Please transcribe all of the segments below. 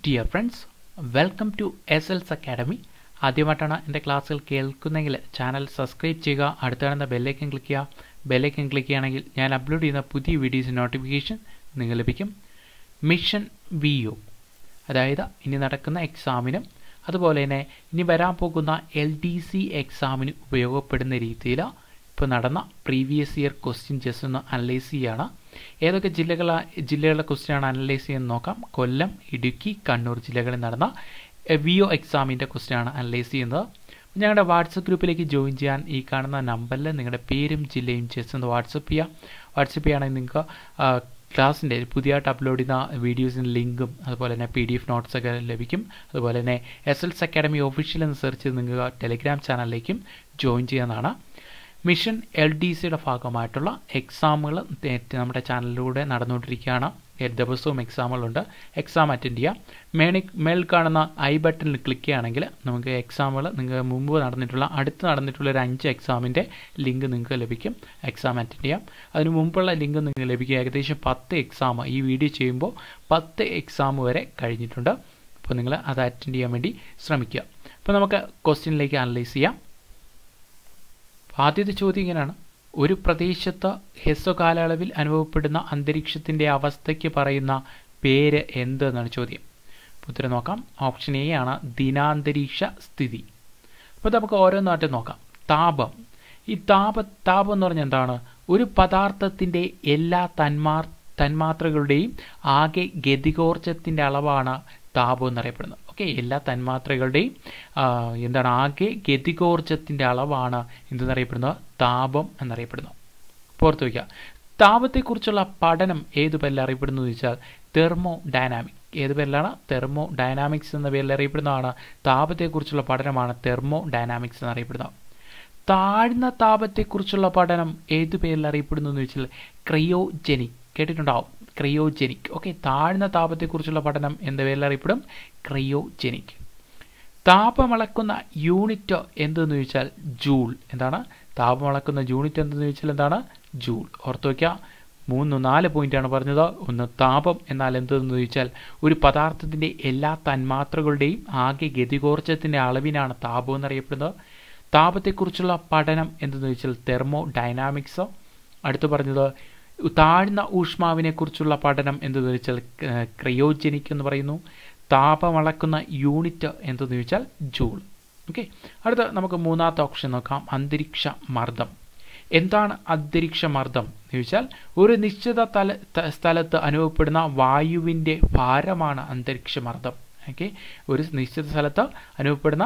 Dear friends, welcome to SLS Academy. ആദ്യമായിട്ടാണ് എൻ്റെ ക്ലാസ്സുകൾ കേൾക്കുന്നെങ്കിൽ ചാനൽ സബ്സ്ക്രൈബ് ചെയ്യുക, അടുത്ത് കാണുന്ന ബെല്ലൈക്കൻ ക്ലിക്ക് ചെയ്യുക. ബെല്ലൈക്കൻ ക്ലിക്ക് ചെയ്യുകയാണെങ്കിൽ ഞാൻ അപ്ലോഡ് ചെയ്യുന്ന പുതിയ വീഡിയോസ് നോട്ടിഫിക്കേഷൻ നിങ്ങൾ ലഭിക്കും. മിഷൻ VO, അതായത് ഇനി നടക്കുന്ന എക്സാമിനും അതുപോലെ തന്നെ ഇനി വരാൻ പോകുന്ന LDC എക്സാമിന് ഉപയോഗപ്പെടുന്ന രീതിയിൽ ഇപ്പോൾ നടന്ന പ്രീവിയസ് ഇയർ ക്വസ്റ്റ്യൻ ജസ്റ്റ് ഒന്ന് അനലൈസ് ചെയ്യുകയാണ്. ഏതൊക്കെ ജില്ലകളുടെ ക്വസ്റ്റ്യനാണ് അനലൈസ് ചെയ്യുന്നത് നോക്കാം. കൊല്ലം, ഇടുക്കി, കണ്ണൂർ ജില്ലകളിൽ നടന്ന VO എക്സാമിൻ്റെ ക്വസ്റ്റ്യനാണ് അനലൈസ് ചെയ്യുന്നത്. ഞങ്ങളുടെ വാട്സപ്പ് ഗ്രൂപ്പിലേക്ക് ജോയിൻ ചെയ്യാൻ ഈ കാണുന്ന നമ്പറിൽ നിങ്ങളുടെ പേരും ജില്ലയും ജസ്റ്റ് ഒന്ന് വാട്സപ്പ് ചെയ്യുകയാണെങ്കിൽ നിങ്ങൾക്ക് ക്ലാസ്സിൻ്റെ പുതിയതായിട്ട് അപ്ലോഡ് ചെയ്യുന്ന വീഡിയോസിൻ്റെ ലിങ്കും അതുപോലെ തന്നെ PDF നോട്ട്സൊക്കെ ലഭിക്കും. അതുപോലെ തന്നെ SLS അക്കാഡമി ഒഫീഷ്യൽ എന്ന് സെർച്ച് ചെയ്ത് നിങ്ങൾക്ക് ടെലിഗ്രാം ചാനലിലേക്കും ജോയിൻ ചെയ്യാവുന്നതാണ്. മിഷൻ LDCയുടെ ഭാഗമായിട്ടുള്ള എക്സാമുകൾ നമ്മുടെ ചാനലിലൂടെ നടന്നുകൊണ്ടിരിക്കുകയാണ്. ദിവസവും എക്സാമുകളുണ്ട്. എക്സാം അറ്റൻഡ് ചെയ്യാം. മേൽ കാണുന്ന ഐ ബട്ടണിൽ ക്ലിക്ക് ചെയ്യുകയാണെങ്കിൽ നമുക്ക് എക്സാമുകൾ നിങ്ങൾക്ക് മുമ്പ് അടുത്ത് നടന്നിട്ടുള്ള ഒരു 5 എക്സാമിൻ്റെ ലിങ്ക് നിങ്ങൾക്ക് ലഭിക്കും. എക്സാം അറ്റൻഡ് ചെയ്യാം. അതിന് മുമ്പുള്ള ലിങ്ക് നിങ്ങൾക്ക് ലഭിക്കും. ഏകദേശം 10 എക്സാം ഈ വീഡിയോ ചെയ്യുമ്പോൾ 10 എക്സാം വരെ കഴിഞ്ഞിട്ടുണ്ട്. അപ്പോൾ നിങ്ങൾ അത് അറ്റൻഡ് ചെയ്യാൻ വേണ്ടി ശ്രമിക്കുക. അപ്പോൾ നമുക്ക് ക്വസ്റ്റ്യനിലേക്ക് അനലൈസ് ചെയ്യാം. ആദ്യത്തെ ചോദ്യം ഇങ്ങനെയാണ്: ഒരു പ്രദേശത്ത് ഹ്രസ്വകാലയളവിൽ അനുഭവപ്പെടുന്ന അന്തരീക്ഷത്തിൻ്റെ അവസ്ഥയ്ക്ക് പറയുന്ന പേര് എന്ത് എന്നാണ് ചോദ്യം. ഉത്തരം നോക്കാം. ഓപ്ഷൻ എ ആണ് ദിനാന്തരീക്ഷ സ്ഥിതി. അപ്പോൾ നമുക്ക് ഓരോന്നായിട്ട് നോക്കാം. താപം. ഈ താപം എന്ന് പറഞ്ഞാൽ എന്താണ്? ഒരു പദാർത്ഥത്തിൻ്റെ എല്ലാ തന്മാത്രകളുടെയും ആകെ ഗതികോർജത്തിൻ്റെ അളവാണ് താപം എന്നറിയപ്പെടുന്നത്. എല്ലാ തന്മാത്രകളുടെയും ആകെ ഗതികോർജത്തിൻ്റെ അളവാണ് എന്തെന്നറിയപ്പെടുന്നത്? താപം എന്നറിയപ്പെടുന്നു. ഓർത്ത് വയ്ക്കുക. താപത്തെക്കുറിച്ചുള്ള പഠനം ഏതു പേരിൽ അറിയപ്പെടുന്നു എന്ന് ചോദിച്ചാൽ തെർമോഡൈനാമിക്. ഏത് പേരിലാണ്? തെർമോഡൈനാമിക്സ് എന്ന പേരിൽ അറിയപ്പെടുന്നതാണ്. താപത്തെക്കുറിച്ചുള്ള പഠനമാണ് തെർമോഡൈനാമിക്സ് എന്നറിയപ്പെടുന്നത്. താഴ്ന്ന താപത്തെക്കുറിച്ചുള്ള പഠനം ഏതു പേരിൽ അറിയപ്പെടുന്നു എന്ന് ചോദിച്ചാൽ ക്രയോജനിക്. കേട്ടിട്ടുണ്ടാവും, ക്രയോജനിക്. താഴ്ന്ന താപത്തെക്കുറിച്ചുള്ള പഠനം എന്ത് പേരിൽ അറിയപ്പെടും? ക്രയോജനിക്. താപമളക്കുന്ന യൂണിറ്റ് എന്തെന്ന് ചോദിച്ചാൽ ജൂൾ. എന്താണ് താപമളക്കുന്ന യൂണിറ്റ് എന്തെന്ന് ചോദിച്ചാൽ എന്താണ്? ജൂൾ. ഓർത്ത് വയ്ക്കുക. 4 പോയിന്റാണ് പറഞ്ഞത്. ഒന്ന്, താപം എന്നാൽ എന്തെന്ന് ചോദിച്ചാൽ ഒരു പദാർത്ഥത്തിൻ്റെ എല്ലാ തന്മാത്രകളുടെയും ആകെ ഗതികോർജത്തിൻ്റെ അളവിനാണ് താപം എന്നറിയപ്പെടുന്നത്. താപത്തെക്കുറിച്ചുള്ള പഠനം എന്തെന്ന് ചോദിച്ചാൽ തെർമോഡൈനാമിക്സ്. അടുത്ത് പറഞ്ഞത് താഴ്ന്ന ഊഷ്മാവിനെക്കുറിച്ചുള്ള പഠനം എന്തെന്ന് ചോദിച്ചാൽ ക്രയോജനിക് എന്ന് പറയുന്നു. താപമളക്കുന്ന യൂണിറ്റ് എന്തെന്ന് ചോദിച്ചാൽ ജൂൾ. അടുത്ത നമുക്ക് മൂന്നാമത്തെ ഓപ്ഷൻ നോക്കാം. അന്തരീക്ഷ മർദ്ദം. എന്താണ് അന്തരീക്ഷ മർദ്ദം എന്ന് ചോദിച്ചാൽ ഒരു നിശ്ചിത സ്ഥലത്ത് അനുഭവപ്പെടുന്ന വായുവിൻ്റെ ഭാരമാണ് അന്തരീക്ഷ മർദ്ദം. ഒരു നിശ്ചിത സ്ഥലത്ത് അനുഭവപ്പെടുന്ന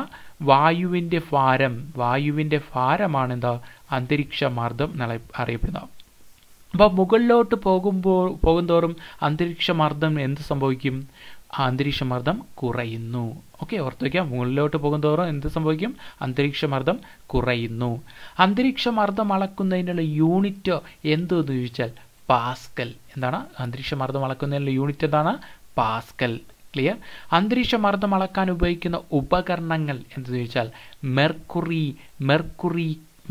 വായുവിൻ്റെ ഭാരമാണ് എന്താ? അന്തരീക്ഷ മർദ്ദം അറിയപ്പെടുന്നത്. അപ്പോൾ മുകളിലോട്ട് പോകുന്തോറും അന്തരീക്ഷ മർദ്ദം എന്ത് സംഭവിക്കും? അന്തരീക്ഷ മർദ്ദം കുറയുന്നു. ഓർത്ത് വയ്ക്കാം. മുകളിലോട്ട് പോകുന്തോറും എന്ത് സംഭവിക്കും? അന്തരീക്ഷ മർദ്ദം കുറയുന്നു. അന്തരീക്ഷ മർദ്ദം അളക്കുന്നതിനുള്ള യൂണിറ്റ് എന്തെന്ന് ചോദിച്ചാൽ പാസ്കൽ. എന്താണ് അന്തരീക്ഷ മർദ്ദം അളക്കുന്നതിനുള്ള യൂണിറ്റ്? എന്താണ്? പാസ്കൽ. ക്ലിയർ. അന്തരീക്ഷ മർദ്ദം അളക്കാൻ ഉപയോഗിക്കുന്ന ഉപകരണങ്ങൾ എന്തെന്ന് ചോദിച്ചാൽ മെർക്കുറി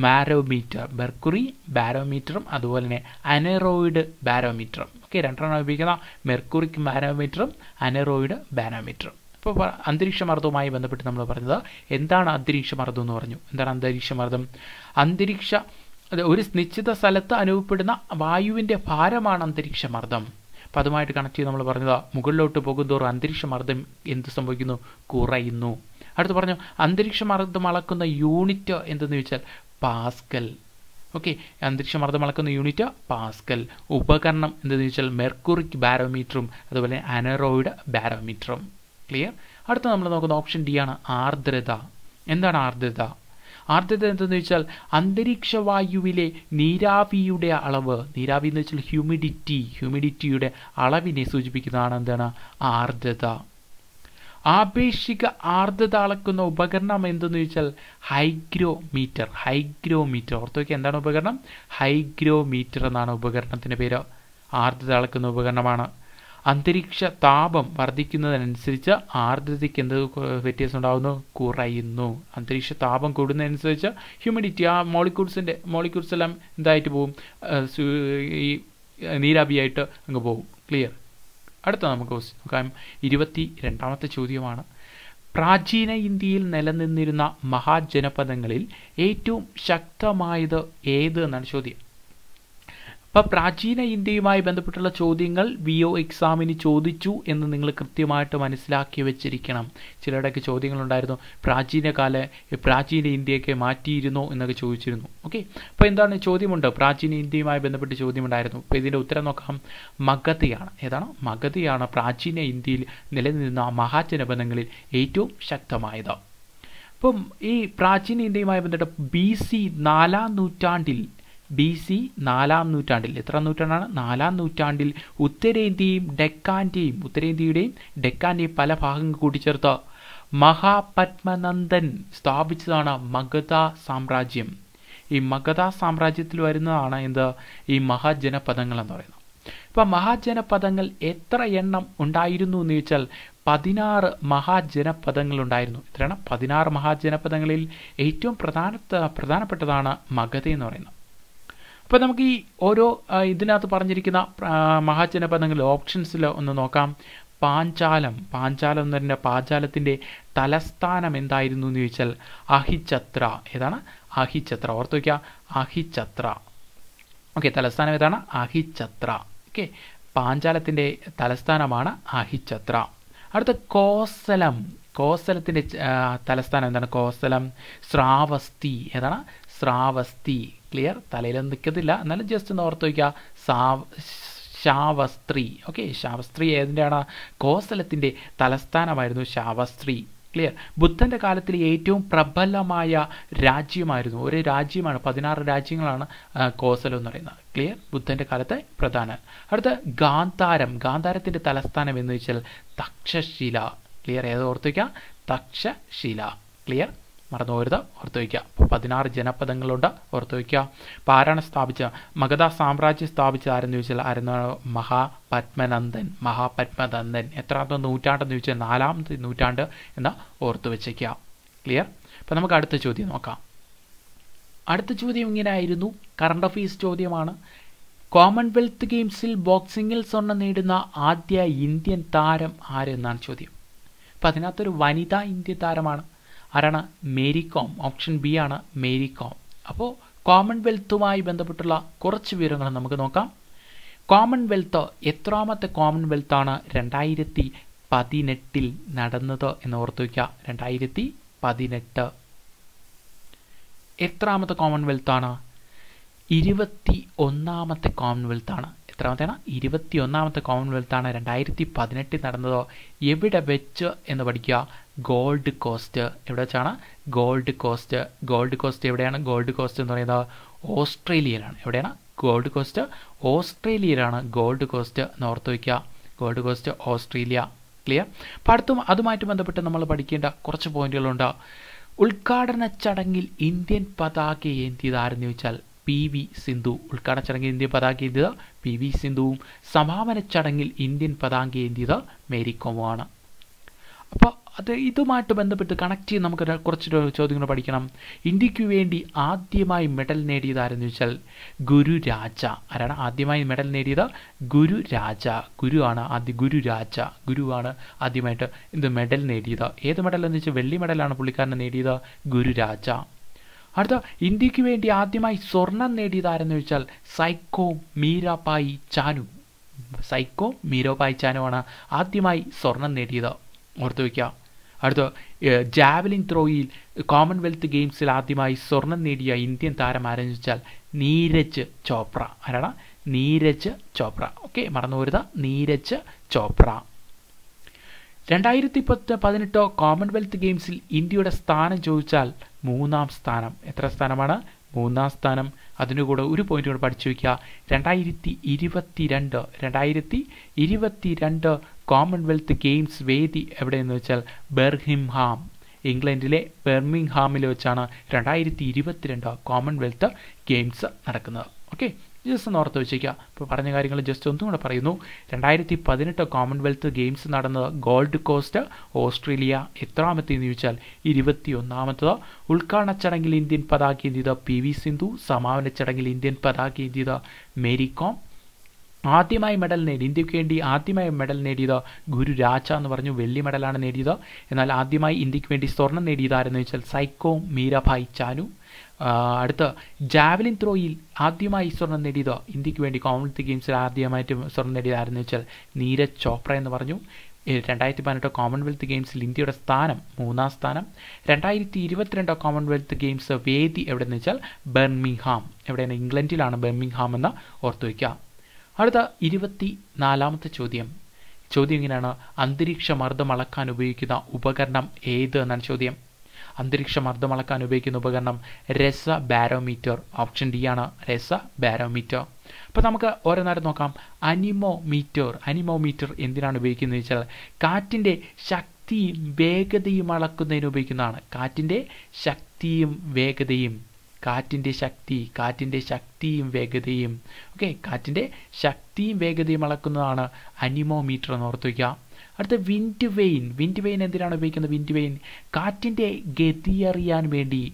ബാരോമീറ്ററും അതുപോലെ തന്നെ അനറോയിഡ് ബാരോമീറ്ററും. രണ്ടെണ്ണം ഉപയോഗിക്കുന്ന മെർക്കുറിക് ബാരോമീറ്ററും അനറോയിഡ് ബാരോമീറ്ററും. ഇപ്പോൾ അന്തരീക്ഷ മർദ്ദവുമായി ബന്ധപ്പെട്ട് നമ്മൾ പറഞ്ഞത് എന്താണ് അന്തരീക്ഷ മർദ്ദം എന്ന് പറഞ്ഞു. എന്താണ് അന്തരീക്ഷ മർദ്ദം? ഒരു നിശ്ചിത സ്ഥലത്ത് അനുഭവപ്പെടുന്ന വായുവിൻ്റെ ഭാരമാണ് അന്തരീക്ഷ മർദ്ദം. അപ്പം അതുമായിട്ട് കണക്ട് ചെയ്ത് നമ്മൾ പറഞ്ഞത് മുകളിലോട്ട് പോകുന്തോറും അന്തരീക്ഷ മർദ്ദം എന്ത് സംഭവിക്കുന്നു? കുറയുന്നു. അടുത്ത് പറഞ്ഞു അന്തരീക്ഷ മർദ്ദം അളക്കുന്ന യൂണിറ്റ് എന്തെന്ന് ചോദിച്ചാൽ പാസ്കൽ. അന്തരീക്ഷ മർദ്ദം അളക്കുന്ന യൂണിറ്റ് പാസ്കൽ. ഉപകരണം എന്തെന്ന് ചോദിച്ചാൽ മെർക്കുറിക് ബാരോമീറ്ററും അതുപോലെ അനറോയിഡ് ബാരോമീറ്ററും. ക്ലിയർ. അടുത്ത നമ്മൾ നോക്കുന്ന ഓപ്ഷൻ ഡി ആണ് ആർദ്രത. എന്താണ് ആർദ്രത? ആർദ്രത എന്തെന്ന് ചോദിച്ചാൽ അന്തരീക്ഷ വായുവിലെ നീരാവിയുടെ അളവ്. നീരാവി എന്ന് വെച്ചാൽ ഹ്യൂമിഡിറ്റിയുടെ അളവിനെ സൂചിപ്പിക്കുന്നതാണ് എന്താണ്? ആർദ്രത. ആപേക്ഷിക ആർദ്രത അളക്കുന്ന ഉപകരണം എന്തെന്ന് ചോദിച്ചാൽ ഹൈഗ്രോമീറ്റർ. ഓർത്ത് വയ്ക്കുക. എന്താണ് ഉപകരണം? ഹൈഗ്രോമീറ്റർ എന്നാണ് ഉപകരണത്തിൻ്റെ പേര്. ആർദ്രത അളക്കുന്ന ഉപകരണമാണ്. അന്തരീക്ഷ താപം വർദ്ധിക്കുന്നതിനനുസരിച്ച് ആർദ്രതയ്ക്ക് എന്ത് വ്യത്യാസം ഉണ്ടാകുന്നു? കുറയുന്നു. അന്തരീക്ഷ താപം കൂടുന്നതനുസരിച്ച് ഹ്യൂമിഡിറ്റി, ആ മോളിക്യൂൾസ് എല്ലാം എന്തായിട്ട് പോകും? ഈ നീരാവിയായിട്ട് അങ്ങ് പോകും. ക്ലിയർ. അടുത്ത നമുക്ക് നോക്കാം 22ാമത്തെ ചോദ്യമാണ്. പ്രാചീന ഇന്ത്യയിൽ നിലനിന്നിരുന്ന മഹാജനപദങ്ങളിൽ ഏറ്റവും ശക്തമായത് ഏത് എന്നാണ് ചോദ്യം. അപ്പോൾ പ്രാചീന ഇന്ത്യയുമായി ബന്ധപ്പെട്ടുള്ള ചോദ്യങ്ങൾ VO എക്സാമിന് ചോദിച്ചു എന്ന് നിങ്ങൾ കൃത്യമായിട്ട് മനസ്സിലാക്കി വെച്ചിരിക്കണം. ചിലരുടെയൊക്കെ ചോദ്യങ്ങളുണ്ടായിരുന്നു, പ്രാചീന ഇന്ത്യയൊക്കെ മാറ്റിയിരുന്നോ എന്നൊക്കെ ചോദിച്ചിരുന്നു. ഓക്കെ, അപ്പോൾ എന്താണ് ചോദ്യമുണ്ട്, പ്രാചീന ഇന്ത്യയുമായി ബന്ധപ്പെട്ട് ചോദ്യമുണ്ടായിരുന്നു. അപ്പോൾ ഇതിൻ്റെ ഉത്തരം നോക്കാം, മഗധയാണ്. ഏതാണ്? മഗധയാണ് പ്രാചീന ഇന്ത്യയിൽ നിലനിന്ന മഹാജനപദങ്ങളിൽ ഏറ്റവും ശക്തമായത്. അപ്പം ഈ പ്രാചീന ഇന്ത്യയുമായി ബന്ധപ്പെട്ട് BC 4ാം നൂറ്റാണ്ടിൽ എത്ര നൂറ്റാണ്ടാണ്? 4ാം നൂറ്റാണ്ടിൽ ഉത്തരേന്ത്യയുടെയും ഡെക്കാന്റെയും പല ഭാഗങ്ങൾ കൂട്ടിച്ചേർത്ത് മഹാപത്മനന്ദൻ സ്ഥാപിച്ചതാണ് മഗധ സാമ്രാജ്യം. ഈ മഗധ സാമ്രാജ്യത്തിൽ വരുന്നതാണ് ഈ മഹാജനപദങ്ങൾ എന്ന് പറയുന്നത്. ഇപ്പം മഹാജനപദങ്ങൾ എത്ര എണ്ണം ഉണ്ടായിരുന്നു എന്ന് ചോദിച്ചാൽ 16 മഹാജനപദങ്ങൾ ഉണ്ടായിരുന്നു. എത്രയാണ്? 16 മഹാജനപദങ്ങളിൽ ഏറ്റവും പ്രധാനപ്പെട്ടതാണ് മഗധ എന്ന് പറയുന്നത്. അപ്പോൾ നമുക്ക് ഈ ഓരോ ഇതിനകത്ത് പറഞ്ഞിരിക്കുന്ന മഹാജനപദങ്ങൾ ഓപ്ഷൻസിൽ ഒന്ന് നോക്കാം. പാഞ്ചാലം എന്ന് പറഞ്ഞാൽ പാഞ്ചാലത്തിൻ്റെ തലസ്ഥാനം എന്തായിരുന്നു എന്ന് ചോദിച്ചാൽ അഹിഛത്ര. ഏതാണ്? അഹിഛത്ര. ഓർത്ത് വയ്ക്കുക, അഹിഛത്ര. ഓക്കെ, തലസ്ഥാനം ഏതാണ്? അഹിഛത്ര. ഓക്കെ, പാഞ്ചാലത്തിൻ്റെ തലസ്ഥാനമാണ് അഹിഛത്ര. അടുത്ത കോസലത്തിൻ്റെ തലസ്ഥാനം എന്താണ്? കോസലം. ശ്രാവസ്തി. ഏതാണ്? ശ്രാവസ്തി. ക്ലിയർ? തലയിലൊന്നും നിൽക്കത്തില്ല, എന്നാലും ജസ്റ്റ് ഒന്ന് ഓർത്ത് വയ്ക്കുക. ശാവസ്ത്രി. ഓക്കെ, ശാവസ്ത്രി ഏതിൻ്റെയാണ്? കോസലത്തിൻ്റെ തലസ്ഥാനമായിരുന്നു ശാവസ്ത്രി. ക്ലിയർ? ബുദ്ധൻ്റെ കാലത്തിൽ ഏറ്റവും പ്രബലമായ രാജ്യമായിരുന്നു, ഒരു രാജ്യമാണ്, 16 രാജ്യങ്ങളാണ് കോസലം എന്ന് പറയുന്നത്. ക്ലിയർ? ബുദ്ധൻ്റെ കാലത്തെ പ്രധാന. അടുത്ത ഗാന്ധാരത്തിൻ്റെ തലസ്ഥാനം എന്ന് വെച്ചാൽ തക്ഷശില. ക്ലിയർ? ഏത് ഓർത്ത് വയ്ക്കുക? തക്ഷശില. ക്ലിയർ? മറന്നു പോരുത്, ഓർത്ത് വയ്ക്കുക. അപ്പോൾ 16 ജനപദങ്ങളുണ്ട്, ഓർത്ത് വയ്ക്കുക. അപ്പോൾ ആരാണ് മഗധ സാമ്രാജ്യം സ്ഥാപിച്ചത് ആരെന്ന് ചോദിച്ചാൽ മഹാപത്മനന്ദൻ. എത്രാമത്തെ നൂറ്റാണ്ടെന്ന് ചോദിച്ചാൽ 4ാമത്തെ നൂറ്റാണ്ട് എന്ന് ഓർത്ത് വെച്ചേക്കുക. ക്ലിയർ? അപ്പോൾ നമുക്ക് അടുത്ത ചോദ്യം നോക്കാം. അടുത്ത ചോദ്യം ഇങ്ങനെ ആയിരുന്നു, കറണ്ട് അഫയേഴ്സ് ചോദ്യമാണ്. കോമൺവെൽത്ത് ഗെയിംസിൽ ബോക്സിങ്ങിൽ സ്വർണ്ണം നേടുന്ന ആദ്യ ഇന്ത്യൻ താരം ആരെന്നാണ് ചോദ്യം. അപ്പോൾ അതിനകത്തൊരു വനിതാ ഇന്ത്യൻ താരമാണ്. ആരാണ്? മേരി കോം. ഓപ്ഷൻ B ആണ് മേരി കോം. അപ്പോൾ കോമൺവെൽത്തുമായി ബന്ധപ്പെട്ടുള്ള കുറച്ച് വിവരങ്ങൾ നമുക്ക് നോക്കാം. കോമൺവെൽത്ത് എത്രാമത്തെ കോമൺവെൽത്താണ് 2018 നടന്നത് എന്ന് ഓർത്തു വയ്ക്കുക. 2018 എത്രാമത്തെ കോമൺവെൽത്താണ്? 21ാമത്തെ കോമൺവെൽത്താണ്. എത്രാമത്തെയാണ്? 21ാമത്തെ കോമൺവെൽത്താണ് 2018 നടന്നത്. എവിടെ വെച്ച് എന്ന് പഠിക്കുക. Gold Coast. എവിടെ വെച്ചാണ്? ഗോൾഡ് കോസ്റ്റ് എവിടെയാണ്? ഗോൾഡ് കോസ്റ്റ് എന്ന് പറയുന്നത് ഓസ്ട്രേലിയയിലാണ്. എവിടെയാണ്? ഗോൾഡ് കോസ്റ്റ് ഓസ്ട്രേലിയയിലാണ്. ഗോൾഡ് കോസ്റ്റ് എന്ന് ഓർത്ത് വയ്ക്കുക. Gold Coast Australia. ക്ലിയർ? അപ്പോൾ അതുമായിട്ട് ബന്ധപ്പെട്ട് നമ്മൾ പഠിക്കേണ്ട കുറച്ച് പോയിന്റുകളുണ്ട്. ഉദ്ഘാടന ചടങ്ങിൽ ഇന്ത്യൻ പതാക ഏന്തിയത് ആരെന്ന് ചോദിച്ചാൽ PV സിന്ധു. ഉദ്ഘാടന ചടങ്ങിൽ ഇന്ത്യൻ പതാക ഏന്തിയത് PV സിന്ധുവും സമാപന ചടങ്ങിൽ ഇന്ത്യൻ പതാക ഏന്തിയത് മേരി കോമുമാണ്. അപ്പോൾ ഇതുമായിട്ട് ബന്ധപ്പെട്ട് കണക്ട് ചെയ്ത് നമുക്ക് കുറച്ച് ചോദ്യങ്ങൾ പഠിക്കണം. ഇന്ത്യക്ക് വേണ്ടി ആദ്യമായി മെഡൽ നേടിയത് ആരെന്ന് ചോദിച്ചാൽ ഗുരുരാജ. ആരാണ് ആദ്യമായി മെഡൽ നേടിയത്? ഗുരുരാജ. ഗുരുവാണ് ആദ്യമായിട്ട് മെഡൽ നേടിയത്. ഏത് മെഡൽ എന്ന് വെച്ചാൽ വെള്ളി മെഡലാണ് പുള്ളിക്കാരനെ നേടിയത്, ഗുരുരാജ. അടുത്ത ഇന്ത്യക്ക് വേണ്ടി ആദ്യമായി സ്വർണം നേടിയത് ആരെന്ന് ചോദിച്ചാൽ സൈക്കോ മീരാഭായി ചാനുവാണ് ആദ്യമായി സ്വർണം നേടിയത്. ഓർത്തു വയ്ക്കുക. അടുത്ത ജാവലിൻ ത്രോയിൽ കോമൺവെൽത്ത് ഗെയിംസിൽ ആദ്യമായി സ്വർണം നേടിയ ഇന്ത്യൻ താരം ആരെന്ന് ചോദിച്ചാൽ നീരജ് ചോപ്ര. ആരാണ്? നീരജ് ചോപ്ര. ഓക്കെ, മറന്നു പോരുത്, നീരജ് ചോപ്ര. 2018 കോമൺവെൽത്ത് ഗെയിംസിൽ ഇന്ത്യയുടെ സ്ഥാനം ചോദിച്ചാൽ 3ാം സ്ഥാനം. എത്ര സ്ഥാനമാണ്? 3ാം സ്ഥാനം. അതിനുകൂടെ ഒരു പോയിന്റ് കൂടെ പഠിച്ചു വയ്ക്കുക. 2022 കോമൺവെൽത്ത് ഗെയിംസ് വേദി എവിടെയെന്ന് വെച്ചാൽ ബെർമിംഗ്ഹാം. ഇംഗ്ലണ്ടിലെ ബെർമിംഗ്ഹാമിൽ വെച്ചാണ് 2022 കോമൺവെൽത്ത് ഗെയിംസ് നടക്കുന്നത്. ഓക്കെ, ജസ്റ്റ് ഒന്ന് ഓർത്ത് വെച്ചേക്കുക. ഇപ്പോൾ പറഞ്ഞ കാര്യങ്ങൾ ജസ്റ്റ് ഒന്നും കൂടെ പറയുന്നു. 2018 കോമൺവെൽത്ത് ഗെയിംസ് നടന്നത് ഗോൾഡ് കോസ്റ്റ് ഓസ്ട്രേലിയ. എത്രാമത്തേന്ന് ചോദിച്ചാൽ 21ാമത്തത്. ഉദ്ഘാടന ചടങ്ങിൽ ഇന്ത്യൻ പതാക ഏന്തിയത് PV സിന്ധു. സമാപന ചടങ്ങിൽ ഇന്ത്യൻ പതാക ഏന്തിയത് മേരി കോം. ആദ്യമായി മെഡൽ നേടി ഇന്ത്യക്ക് വേണ്ടി ആദ്യമായി മെഡൽ നേടിയത് ഗുരു രാജ എന്ന് പറഞ്ഞു, വെള്ളി മെഡലാണ് നേടിയത്. എന്നാൽ ആദ്യമായി ഇന്ത്യക്ക് വേണ്ടി സ്വർണം നേടിയതാരെന്ന് വെച്ചാൽ സൈക്കോ മീരാഭായ് ചാനു. അടുത്ത ജാവലിൻ ത്രോയിൽ ആദ്യമായി സ്വർണം നേടിയത് ഇന്ത്യക്ക് വേണ്ടി കോമൺവെൽത്ത് ഗെയിംസിൽ ആദ്യമായിട്ട് സ്വർണം നേടിയതാരെന്ന് വെച്ചാൽ നീരജ് ചോപ്ര എന്ന് പറഞ്ഞു. 2018 കോമൺവെൽത്ത് ഗെയിംസിൽ ഇന്ത്യയുടെ സ്ഥാനം 3ാം സ്ഥാനം. 2022 കോമൺവെൽത്ത് ഗെയിംസ് വേദി എവിടെയെന്ന് വെച്ചാൽ ബർമിംഗ്ഹാം. എവിടെയാണ്? ഇംഗ്ലണ്ടിലാണ് ബർമിംഗ്ഹാം എന്ന് ഓർത്തു വയ്ക്കുക. അടുത്ത 24ാമത്തെ ചോദ്യം ഇങ്ങനെയാണ്: അന്തരീക്ഷ മർദ്ദം അളക്കാൻ ഉപയോഗിക്കുന്ന ഉപകരണം ഏത് എന്നാണ് ചോദ്യം. അന്തരീക്ഷ മർദ്ദം അളക്കാൻ ഉപയോഗിക്കുന്ന ഉപകരണം രസ ബാരോമീറ്റർ. ഓപ്ഷൻ ഡി ആണ് രസ ബാരോമീറ്റർ. അപ്പോൾ നമുക്ക് ഓരോന്നേരം നോക്കാം. അനിമോമീറ്റർ എന്തിനാണ് ഉപയോഗിക്കുന്നത് വെച്ചാൽ കാറ്റിൻ്റെ ശക്തിയും വേഗതയും അളക്കുന്നതിന് ഉപയോഗിക്കുന്നതാണ്. കാറ്റിൻ്റെ ശക്തിയും വേഗതയും ഓക്കെ, കാറ്റിൻ്റെ ശക്തിയും വേഗതയും അളക്കുന്നതാണ് അനിമോമീറ്റർ എന്ന് ഓർത്ത് വയ്ക്കുക. അടുത്ത വിൻഡ് വെയിൻ എന്തിനാണ് ഉപയോഗിക്കുന്നത്? വിൻഡ് വെയിൻ കാറ്റിൻ്റെ ഗതി അറിയാൻ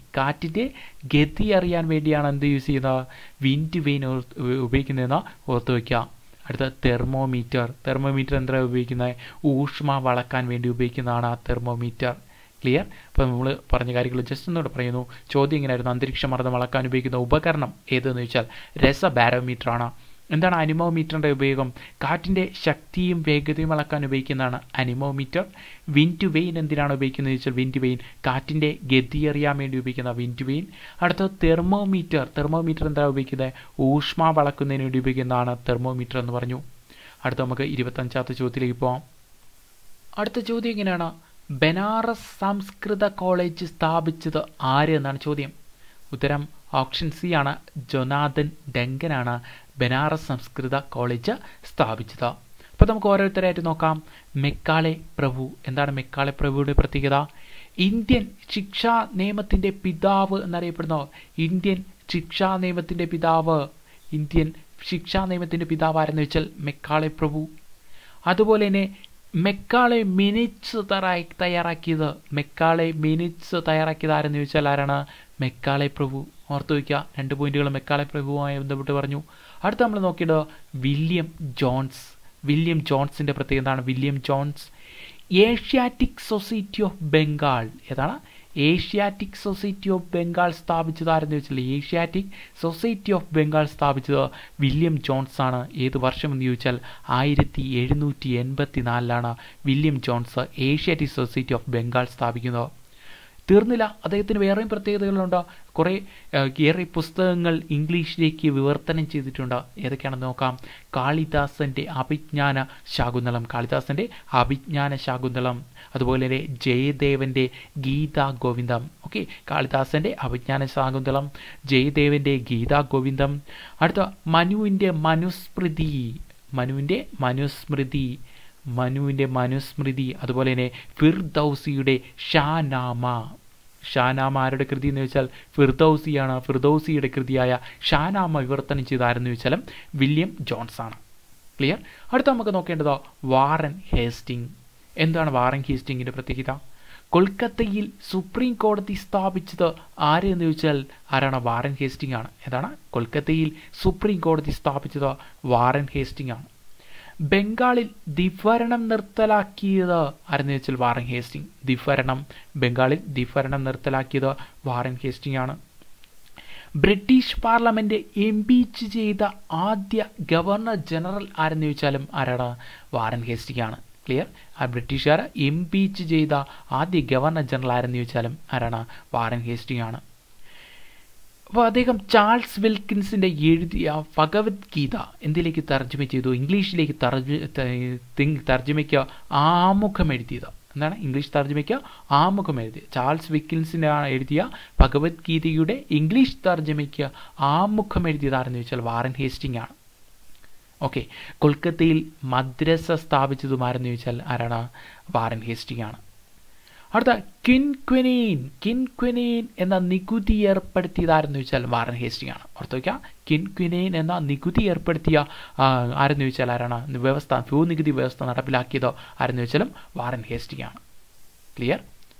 വേണ്ടിയാണ് എന്ത് യൂസ് ചെയ്യുന്നത്? വിൻഡ് വെയിൻ ഉപയോഗിക്കുന്നതെന്ന് ഓർത്ത് വയ്ക്കുക. അടുത്ത തെർമോമീറ്റർ എന്തിനാണ് ഉപയോഗിക്കുന്നത്? ഊഷ്മാവ് അളക്കാൻ വേണ്ടി ഉപയോഗിക്കുന്നതാണ് തെർമോമീറ്റർ. ക്ലിയർ? അപ്പോൾ നമ്മൾ പറഞ്ഞ കാര്യങ്ങൾ ജസ്റ്റ് ഒന്നുകൂടെ പറയുന്നു. ചോദ്യം ഇങ്ങനെയായിരുന്നു: അന്തരീക്ഷ മർദ്ദം അളക്കാൻ ഉപയോഗിക്കുന്ന ഉപകരണം ഏതെന്ന് ചോദിച്ചാൽ രസ ബാരോമീറ്റർ ആണ്. എന്താണ് അനിമോമീറ്ററിൻ്റെ ഉപയോഗം? കാറ്റിൻ്റെ ശക്തിയും വേഗതയും അളക്കാൻ ഉപയോഗിക്കുന്നതാണ് അനിമോമീറ്റർ. വിൻഡ് വെയിൻ എന്തിനാണ് ഉപയോഗിക്കുന്നത് ചോദിച്ചാൽ വിൻഡ് വെയിൻ കാറ്റിൻ്റെ ഗതി അറിയാൻ വേണ്ടി ഉപയോഗിക്കുന്ന വിൻഡ് വെയിൻ. അടുത്തത് തെർമോമീറ്റർ എന്താണ് ഉപയോഗിക്കുന്നത്? ഊഷ്മാവ് അളക്കുന്നതിന് വേണ്ടി ഉപയോഗിക്കുന്നതാണ് തെർമോമീറ്റർ എന്ന് പറഞ്ഞു. അടുത്ത നമുക്ക് 25ാമത്തെ ചോദ്യത്തിലേക്ക് പോകാം. അടുത്ത ചോദ്യം ഇങ്ങനെയാണ്: ബനാറസ് സംസ്കൃത കോളേജ് സ്ഥാപിച്ചത് ആര് എന്നാണ് ചോദ്യം. ഉത്തരം ഓപ്ഷൻ സി ആണ്, ജൊനാഥൻ ഡങ്കനാണ് ബനാറസ് സംസ്കൃത കോളേജ് സ്ഥാപിച്ചത്. അപ്പോൾ നമുക്ക് ഓരോരുത്തരായിട്ട് നോക്കാം. മെക്കാളെ പ്രഭു. എന്താണ് മെക്കാളെ പ്രഭുയുടെ പ്രത്യേകത? ഇന്ത്യൻ ശിക്ഷാ നിയമത്തിൻ്റെ പിതാവ് എന്നറിയപ്പെടുന്നു. ഇന്ത്യൻ ശിക്ഷാ നിയമത്തിൻ്റെ പിതാവ് ആരെന്ന് വെച്ചാൽ മെക്കാളെ പ്രഭു. അതുപോലെ തന്നെ മെക്കാളെ മിനിറ്റ്സ് തയ്യാറാക്കിയത് ആരെന്ന് ചോദിച്ചാൽ ആരാണ്? മെക്കാളെ പ്രഭു. ഓർത്തു വയ്ക്കുക. 2 പോയിന്റുകൾ മെക്കാളെ പ്രഭുവുമായി ബന്ധപ്പെട്ട് പറഞ്ഞു. അടുത്ത നമ്മൾ നോക്കിയത് വില്യം ജോൺസിന്റെ പ്രത്യേകത എന്താണ്? William Jones Asiatic Society of Bengal. ഏതാണ്? ഏഷ്യാറ്റിക് സൊസൈറ്റി ഓഫ് ബംഗാൾ സ്ഥാപിച്ചത് ആരെന്ന് ചോദിച്ചാൽ ഏഷ്യാറ്റിക് സൊസൈറ്റി ഓഫ് ബംഗാൾ സ്ഥാപിച്ചത് വില്യം ജോൺസ് ആണ്. ഏത് വർഷം എന്ന് ചോദിച്ചാൽ 1784 William Jones Asiatic Society of Bengal സ്ഥാപിക്കുന്നത്. തീർന്നില്ല, അദ്ദേഹത്തിന് വേറെയും പ്രത്യേകതകളുണ്ട്. ഏറെ പുസ്തകങ്ങൾ ഇംഗ്ലീഷിലേക്ക് വിവർത്തനം ചെയ്തിട്ടുണ്ട്. ഏതൊക്കെയാണെന്ന് നോക്കാം. കാളിദാസന്റെ അഭിജ്ഞാന ശാകുന്തളം, അതുപോലെ തന്നെ ജയദേവന്റെ ഗീതാഗോവിന്ദം. ഓക്കെ, കാളിദാസന്റെ അഭിജ്ഞാന ശാകുന്തളം, ജയദേവന്റെ ഗീതാഗോവിന്ദം. അടുത്ത മനുവിന്റെ മനുസ്മൃതി, അതുപോലെ തന്നെ ഫിർദൗസിയുടെ ഷാനാമ ആരുടെ കൃതി എന്ന് വെച്ചാൽ ഫിർദൗസിയാണ്. ഫിർദൗസിയുടെ കൃതിയായ ഷാനാമ വിവർത്തനം ചെയ്താരെന്ന് വെച്ചാലും വില്യം ജോൺസ് ആണ്. ക്ലിയർ? അടുത്ത നമുക്ക് നോക്കേണ്ടത് വാറൻ ഹേസ്റ്റിംഗ്. എന്താണ് വാറൻ ഹേസ്റ്റിങ്ങിന്റെ പ്രത്യേകത? കൊൽക്കത്തയിൽ സുപ്രീം കോടതി സ്ഥാപിച്ചത് ആര് എന്ന് ചോദിച്ചാൽ ആരാണ്? വാറൻ ഹേസ്റ്റിംഗ് ആണ്. ഏതാണ്? കൊൽക്കത്തയിൽ സുപ്രീം കോടതി സ്ഥാപിച്ചത് വാറൻ ഹേസ്റ്റിംഗ് ആണ്. ബംഗാളിൽ ദ്വിഭരണം നിർത്തലാക്കിയത് ആരെന്ന് വെച്ചാൽ വാറൻ ഹേസ്റ്റിംഗ്. ബംഗാളിൽ ദ്വിഭരണം നിർത്തലാക്കിയത് വാറൻ ഹേസ്റ്റിംഗ് ആണ്. ബ്രിട്ടീഷ് പാർലമെന്റ് ഇംപീച്ച് ചെയ്ത ആദ്യ ഗവർണർ ജനറൽ ആരെന്ന് ചോദിച്ചാലും ആരാണ്? വാറൻ ഹേസ്റ്റിംഗ് ആണ്. ക്ലിയർ? ആ ബ്രിട്ടീഷുകാർ ഇംപീച്ച് ചെയ്ത ആദ്യ ഗവർണർ ജനറൽ ആരെന്ന് ചോദിച്ചാലും ആരാണ്? വാറൻ ഹേസ്റ്റിംഗ് ആണ്. അപ്പോൾ അദ്ദേഹം ചാൾസ് വിൽക്കിൻസിന്റെ എഴുതിയ ഭഗവത്ഗീത എന്തിലേക്ക് തർജ്ജമ ചെയ്തു? ഇംഗ്ലീഷിലേക്ക് തർജ്ജമയ്ക്ക് ആമുഖം എഴുതിയത്. എന്താണ്? ഇംഗ്ലീഷ് തർജ്ജമയ്ക്ക് ആമുഖം എഴുതിയത് ചാൾസ് വിൽക്കിൻസിന്റെ എഴുതിയ ഭഗവത്ഗീതയുടെ ഇംഗ്ലീഷ് തർജ്ജമയ്ക്ക് ആമുഖം എഴുതിയതാരെന്ന് ചോദിച്ചാൽ വാറൻ ഹേസ്റ്റിംഗ് ആണ്. ഓക്കെ, കൊൽക്കത്തയിൽ മദ്രസ സ്ഥാപിച്ചതും ആരെന്ന് ചോദിച്ചാൽ ആരാണ്? വാറൻ ഹേസ്റ്റിംഗ് ആണ്. അടുത്ത കിൻക്വിനൈൻ എന്ന നികുതി ഏർപ്പെടുത്തിയതാരെന്ന് ചോദിച്ചാൽ വാറൻ ഹേസ്റ്റിംഗ് ആണ്. ഓർത്ത് വയ്ക്കുക, കിൻക്വിനൈൻ എന്ന നികുതി ഏർപ്പെടുത്തിയ ആരെന്ന് ചോദിച്ചാൽ ആരാണ്? ഭൂനികുതി വ്യവസ്ഥ നടപ്പിലാക്കിയതോ ആരെന്ന് ചോദിച്ചാലും വാറൻ ഹേസ്റ്റിംഗ് ആണ്. ക്ലിയർ?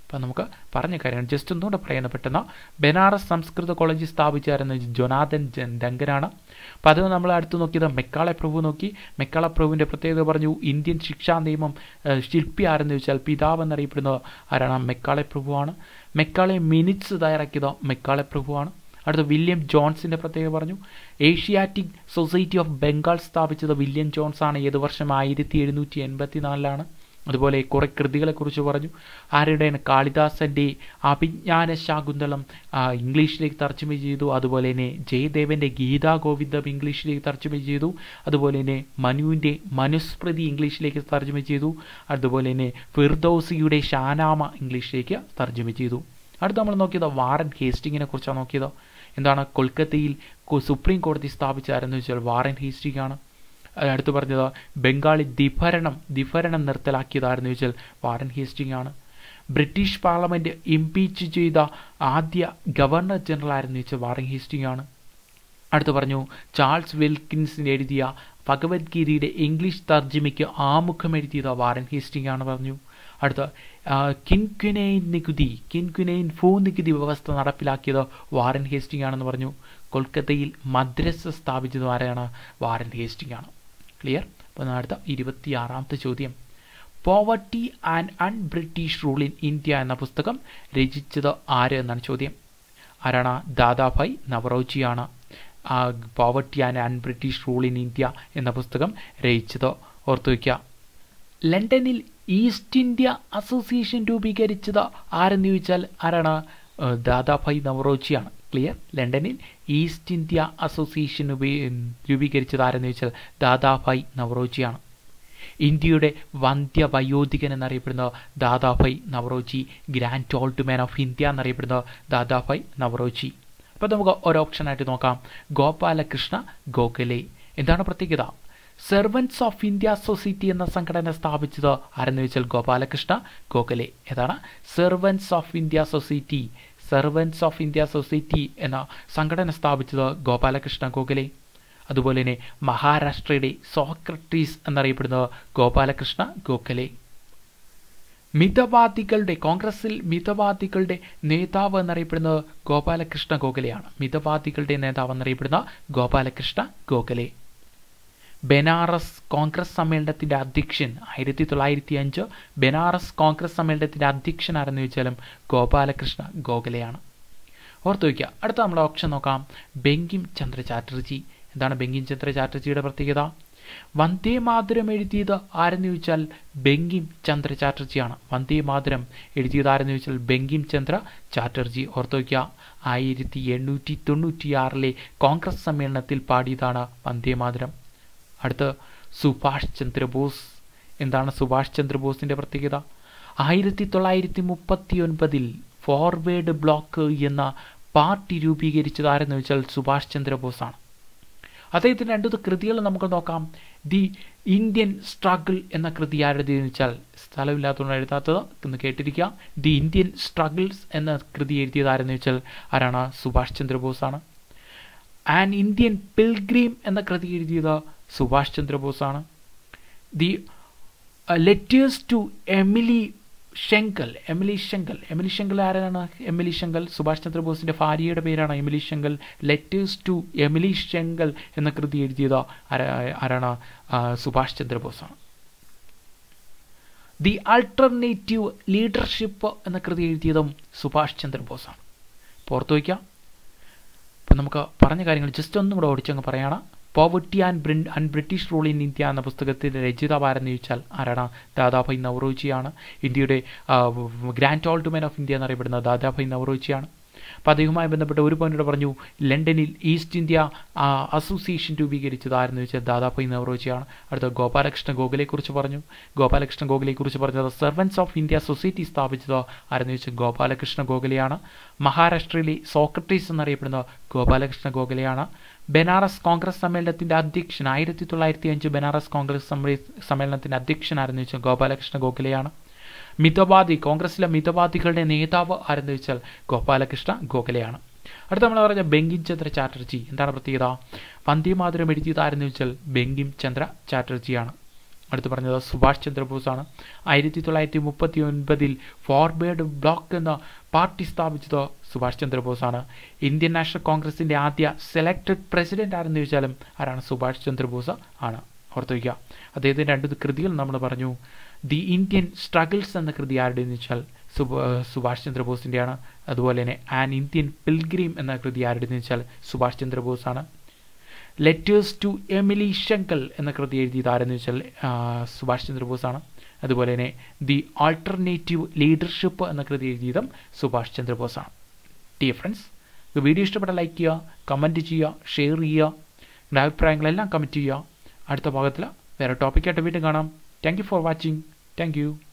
അപ്പം നമുക്ക് പറഞ്ഞ കാര്യമാണ്, ജസ്റ്റ് ഒന്നുകൂടെ പറയുന്നത് പെട്ടെന്ന്. ബനാറസ് സംസ്കൃത കോളേജ് സ്ഥാപിച്ചായിരുന്ന ജൊനാഥൻ ഡങ്കനാണ്. അപ്പോൾ അത് നമ്മൾ അടുത്ത് നോക്കിയത് മെക്കാളെ പ്രഭു നോക്കി. മെക്കാളെ പ്രഭുവിൻ്റെ പ്രത്യേകത പറഞ്ഞു. ഇന്ത്യൻ ശിക്ഷാ നിയമം ശില്പി ആരെന്ന് ചോദിച്ചാൽ പിതാവ് എന്നറിയപ്പെടുന്നത് ആരാണ്? മെക്കാളെ പ്രഭുവാണ്. മെക്കാളെ മിനിറ്റ്സ് തയ്യാറാക്കിയത് മെക്കാളെ പ്രഭുവാണ്. അടുത്ത വില്യം ജോൺസിൻ്റെ പ്രത്യേകത പറഞ്ഞു. ഏഷ്യാറ്റിക് സൊസൈറ്റി ഓഫ് ബംഗാൾ സ്ഥാപിച്ചത് വില്യം ജോൺസ് ആണ്. ഏത് വർഷം? 1784. അതുപോലെ കുറേ കൃതികളെക്കുറിച്ച് പറഞ്ഞു. ആരുടെയാണ്? കാളിദാസൻ്റെ അഭിജ്ഞാന ശാകുന്തളം ഇംഗ്ലീഷിലേക്ക് തർജ്ജമ ചെയ്തു. അതുപോലെ തന്നെ ജയദേവൻ്റെ ഗീതാ ഗോവിന്ദം ഇംഗ്ലീഷിലേക്ക് തർജ്ജമ ചെയ്തു. അതുപോലെ തന്നെ മനുവിൻ്റെ മനുസ്മൃതി ഇംഗ്ലീഷിലേക്ക് തർജ്ജമ ചെയ്തു. അതുപോലെ തന്നെ ഫിർദൗസിയുടെ ഷാനാമ ഇംഗ്ലീഷിലേക്ക് തർജ്ജമ ചെയ്തു. അടുത്ത് നമ്മൾ നോക്കിയത് വാറൻ ഹേസ്റ്റിങ്ങിനെ കുറിച്ചാണ് നോക്കിയത്. എന്താണ്? കൊൽക്കത്തയിൽ സുപ്രീം കോടതി സ്ഥാപിച്ചാരെന്ന് വെച്ചാൽ വാറൻ ഹേസ്റ്റിംഗ് ആണ്. അടുത്ത് പറഞ്ഞത് ബംഗാളി ദ്വിഭരണം നിർത്തലാക്കിയതാരെന്ന് വെച്ചാൽ വാറൻ ഹേസ്റ്റിംഗ് ആണ്. ബ്രിട്ടീഷ് പാർലമെന്റ് ഇംപീച്ച് ചെയ്ത ആദ്യ ഗവർണർ ജനറൽ ആരെന്ന് വെച്ചാൽ വാറൻ ഹേസ്റ്റിംഗ് ആണ്. അടുത്ത് പറഞ്ഞു ചാൾസ് വിൽക്കിൻസിന് എഴുതിയ ഭഗവത്ഗീതയുടെ ഇംഗ്ലീഷ് തർജ്ജിമയ്ക്ക് ആമുഖം എഴുതിയത് വാറൻ ഹേസ്റ്റിംഗ് ആണ് പറഞ്ഞു. അടുത്ത കിൻക്വിനൈൻ ഭൂനികുതി വ്യവസ്ഥ നടപ്പിലാക്കിയത് വാറൻ ഹേസ്റ്റിംഗ് ആണെന്ന് പറഞ്ഞു. കൊൽക്കത്തയിൽ മദ്രസ സ്ഥാപിച്ചത് ആരാണ്? വാറൻ ഹേസ്റ്റിംഗ് ആണ്. ക്ലിയർ? അപ്പോൾ അടുത്ത 26ാമത്തെ ചോദ്യം. Poverty and un-British rule in India എന്ന പുസ്തകം രചിച്ചത് ആര് എന്നാണ് ചോദ്യം. ആരാണ്? ദാദാഭായ് നവറോജിയാണ്. Poverty and un-British rule in India എന്ന പുസ്തകം രചിച്ചത് ഓർത്തു വയ്ക്കുക. ലണ്ടനിൽ ഈസ്റ്റ് ഇന്ത്യ അസോസിയേഷൻ രൂപീകരിച്ചത് ആരെന്ന് ചോദിച്ചാൽ ആരാണ്? ദാദാഭായ് നവറോജിയാണ്. ക്ലിയർ? ലണ്ടനിൽ ഈസ്റ്റ് ഇന്ത്യ അസോസിയേഷൻ രൂപീകരിച്ചത് ആരെന്ന് ചോദിച്ചാൽ ദാദാഭായ് നവറോജിയാണ്. ഇന്ത്യയുടെ വന്ധ്യവയോധികൻ എന്നറിയപ്പെടുന്നത് Dadabhai Naoroji. Grand old man of India എന്നറിയപ്പെടുന്നത് ദാദാഭായ് നവറോജി. അപ്പോൾ നമുക്ക് ഒരു ഓപ്ഷനായിട്ട് നോക്കാം. ഗോപാലകൃഷ്ണ ഗോഖലെ. എന്താണ് പ്രത്യേകത? സെർവൻസ് ഓഫ് ഇന്ത്യ സൊസൈറ്റി എന്ന സംഘടന സ്ഥാപിച്ചത് ആരെന്ന് ചോദിച്ചാൽ ഗോപാലകൃഷ്ണ ഗോഖലെ. ഏതാണ്? സെർവൻസ് ഓഫ് ഇന്ത്യ സൊസൈറ്റി എന്ന സംഘടന സ്ഥാപിച്ചത് ഗോപാലകൃഷ്ണ ഗോഖലെ. അതുപോലെ തന്നെ മഹാരാഷ്ട്രയുടെ സോക്രട്ടീസ് എന്നറിയപ്പെടുന്നത് ഗോപാലകൃഷ്ണ ഗോഖലെ. കോൺഗ്രസിൽ മിതവാദികളുടെ നേതാവ് എന്നറിയപ്പെടുന്നത് ഗോപാലകൃഷ്ണ ഗോഖലെയാണ്. മിതവാദികളുടെ നേതാവ് എന്നറിയപ്പെടുന്ന ഗോപാലകൃഷ്ണ ഗോഖലെ. ബനാറസ് കോൺഗ്രസ് സമ്മേളനത്തിന്റെ അധ്യക്ഷൻ 1905 ബനാറസ് കോൺഗ്രസ് സമ്മേളനത്തിന്റെ അധ്യക്ഷൻ ആരെന്ന് ചോദിച്ചാലും ഗോപാലകൃഷ്ണ ഗോഖലെയാണ്. ഓർത്തു വയ്ക്കുക. അടുത്ത നമ്മുടെ ഓപ്ഷൻ നോക്കാം. ബങ്കിം ചന്ദ്ര ചാറ്റർജി. എന്താണ് ബങ്കിം ചന്ദ്ര ചാറ്റർജിയുടെ പ്രത്യേകത? വന്ദേ മാതരം എഴുതിയത് ആരെന്ന് ചോദിച്ചാൽ ബങ്കിം ചന്ദ്ര ചാറ്റർജിയാണ്. വന്ദേ മാതരം എഴുതിയത് ആരെന്ന് ചോദിച്ചാൽ ബങ്കിം ചന്ദ്ര ചാറ്റർജി. ഓർത്തു വയ്ക്കുക. 1896 കോൺഗ്രസ് സമ്മേളനത്തിൽ പാടിയതാണ് വന്ദേ മാതരം. അടുത്ത് സുഭാഷ് ചന്ദ്രബോസ്. എന്താണ് സുഭാഷ് ചന്ദ്രബോസിന്റെ പ്രത്യേകത? 1939 ഫോർവേഡ് ബ്ലോക്ക് എന്ന പാർട്ടി രൂപീകരിച്ചത് ആരെന്ന് വെച്ചാൽ സുഭാഷ് ചന്ദ്രബോസ് ആണ്. അദ്ദേഹത്തിന് 2 കൃതികൾ നമുക്ക് നോക്കാം. ദി ഇന്ത്യൻ സ്ട്രഗിൾ എന്ന കൃതി ആരെഴുതിയെന്ന് വെച്ചാൽ സ്ഥലമില്ലാത്തതുകൊണ്ട് എഴുതാത്തത് എന്ന് കേട്ടിരിക്കുക. ദി ഇന്ത്യൻ സ്ട്രഗിൾസ് എന്ന കൃതി എഴുതിയത് ആരെന്ന് വെച്ചാൽ ആരാണ്? സുഭാഷ് ചന്ദ്രബോസ് ആണ്. ആൻ ഇന്ത്യൻ പിൽഗ്രീം എന്ന കൃതി എഴുതിയത് സുഭാഷ് ചന്ദ്രബോസ് ആണ്. The letters to Emily Schenkl ആരാണ്? എമിലി ഷെങ്കൽ സുഭാഷ് ചന്ദ്രബോസിന്റെ ഭാര്യയുടെ പേരാണ് Emily Schenkl. Letters to Emily Schenkl എന്ന കൃതി എഴുതിയത് ആരാണ്? സുഭാഷ് ചന്ദ്രബോസ് ആണ്. ദി ആൾട്ടർനേറ്റീവ് ലീഡർഷിപ്പ് എന്ന കൃതി എഴുതിയതും സുഭാഷ് ചന്ദ്രബോസ് ആണ്. ഓർത്തു വയ്ക്കാം. അപ്പം നമുക്ക് പറഞ്ഞ കാര്യങ്ങൾ ജസ്റ്റ് ഒന്നും കൂടെ ഓടിച്ചങ്ങ് പറയാണ്. Poverty and British rule in India എന്ന പുസ്തകത്തിൻ്റെ രചയിതാവ് ആരെന്ന് ചോദിച്ചാൽ ആരാണ്? ദാദാഭായ് നവറോജിയാണ്. ഇന്ത്യയുടെ grand old man of India എന്നറിയപ്പെടുന്നത് ദാദാഭായ് നവറോജിയാണ്. അപ്പോൾ അദ്ദേഹവുമായി ബന്ധപ്പെട്ട് ഒരു പോയിന്റ് പറഞ്ഞു. ലണ്ടനിൽ ഈസ്റ്റ് ഇന്ത്യ അസോസിയേഷൻ രൂപീകരിച്ചത് ആരെന്ന് ചോദിച്ചാൽ ദാദാഭായ് നവറോജിയാണ്. അടുത്ത ഗോപാലകൃഷ്ണ ഗോഖലെക്കുറിച്ച് പറഞ്ഞു. ഗോപാലകൃഷ്ണ ഗോഖലെക്കുറിച്ച് പറഞ്ഞത് സെർവൻസ് ഓഫ് ഇന്ത്യ സൊസൈറ്റി സ്ഥാപിച്ചത് ആരെന്ന് ചോദിച്ചാൽ ഗോപാലകൃഷ്ണ ഗോഖലെയാണ്. മഹാരാഷ്ട്രയിലെ സോക്രട്ടീസ് എന്നറിയപ്പെടുന്നത് ഗോപാലകൃഷ്ണ ഗോഖലെയാണ്. ബനാറസ് കോൺഗ്രസ് സമ്മേളനത്തിന്റെ അധ്യക്ഷൻ 1905 ബനാറസ് കോൺഗ്രസ് സമ്മേളനത്തിന്റെ അധ്യക്ഷൻ ആരെന്ന് ചോദിച്ചാൽ ഗോപാലകൃഷ്ണ ഗോഖലെയാണ്. കോൺഗ്രസിലെ മിതവാദികളുടെ നേതാവ് ആരെന്ന് ചോദിച്ചാൽ ഗോപാലകൃഷ്ണ ഗോഖലെയാണ്. അടുത്ത നമ്മൾ പറഞ്ഞ ബങ്കിം ചന്ദ്ര ചാറ്റർജി. എന്താണ് പ്രത്യേകത? വന്ദേ മാതരം എഴുതിയത് ആരെന്ന് ചോദിച്ചാൽ ബങ്കിം ചന്ദ്ര ചാറ്റർജിയാണ്. അടുത്ത് പറഞ്ഞത് സുഭാഷ് ചന്ദ്രബോസാണ്. 1939 ഫോർവേഡ് ബ്ലോക്ക് എന്ന പാർട്ടി സ്ഥാപിച്ചത് സുഭാഷ് ചന്ദ്രബോസാണ്. ഇന്ത്യൻ നാഷണൽ കോൺഗ്രസിൻ്റെ ആദ്യ സെലക്ടഡ് പ്രസിഡന്റ് ആരെന്ന് ചോദിച്ചാലും ആരാണ്? സുഭാഷ് ചന്ദ്രബോസ് ആണ്. ഓർത്തു വയ്ക്കുക. അദ്ദേഹത്തിൻ്റെ 2 കൃതികൾ നമ്മൾ പറഞ്ഞു. ദി ഇന്ത്യൻ സ്ട്രഗിൾസ് എന്ന കൃതി ആരുടെയെന്ന് വെച്ചാൽ സുഭാഷ് ചന്ദ്രബോസിൻ്റെയാണ്. അതുപോലെ തന്നെ ആൻ ഇന്ത്യൻ പിൽഗ്രീം എന്ന കൃതി ആരുടെയെന്ന് വെച്ചാൽ സുഭാഷ് ചന്ദ്രബോസാണ്. ലെറ്റേഴ്സ് ടു എമിലി ഷെങ്കൽ എന്ന കൃതി എഴുതിയത് ആരെന്ന് വെച്ചാൽ സുഭാഷ് ചന്ദ്രബോസാണ്. അതുപോലെ തന്നെ ദി ആൾട്ടർനേറ്റീവ് ലീഡർഷിപ്പ് എന്ന കൃതി എഴുതിയതും സുഭാഷ് ചന്ദ്രബോസാണ്. ഡിയർ ഫ്രണ്ട്സ്, വീഡിയോ ഇഷ്ടപ്പെട്ട ലൈക്ക് ചെയ്യുക, കമൻറ്റ് ചെയ്യുക, ഷെയർ ചെയ്യുക, നിങ്ങളുടെ അഭിപ്രായങ്ങളെല്ലാം കമൻറ്റ് ചെയ്യുക. അടുത്ത ഭാഗത്തിൽ വേറെ ടോപ്പിക്കായിട്ട് വീണ്ടും കാണാം. Thank you for watching. Thank U.